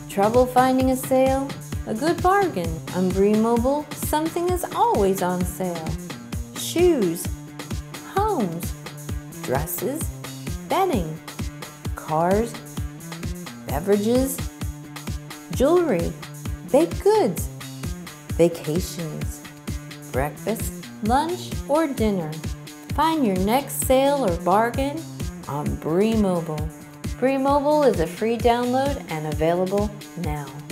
Trouble finding a sale? A good bargain. On Bremobile, something is always on sale. Shoes, homes, dresses, bedding, cars, beverages, jewelry, baked goods, vacations, breakfast, lunch, or dinner. Find your next sale or bargain on Bremobile. Bremobile is a free download and available now.